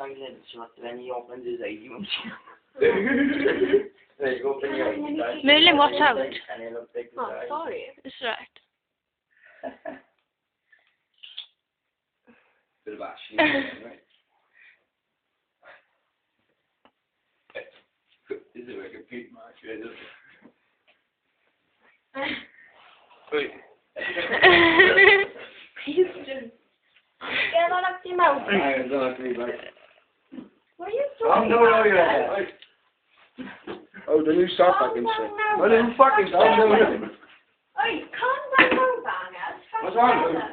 again, so then he opens his eyes, you won't see him. There you open your eyes. Merlin, watch out. And he looks like this Oh, eye. sorry. It's right. Bit of action, right? Is it like a pig mark? Wait. Please just get that up your mouth. I don't have to be back. What are you doing? I'm doing all your head. Oh, the new sock I can see. Calm Oh, the new fucking sock. Oi, calm down now, Bangers. What's wrong with you?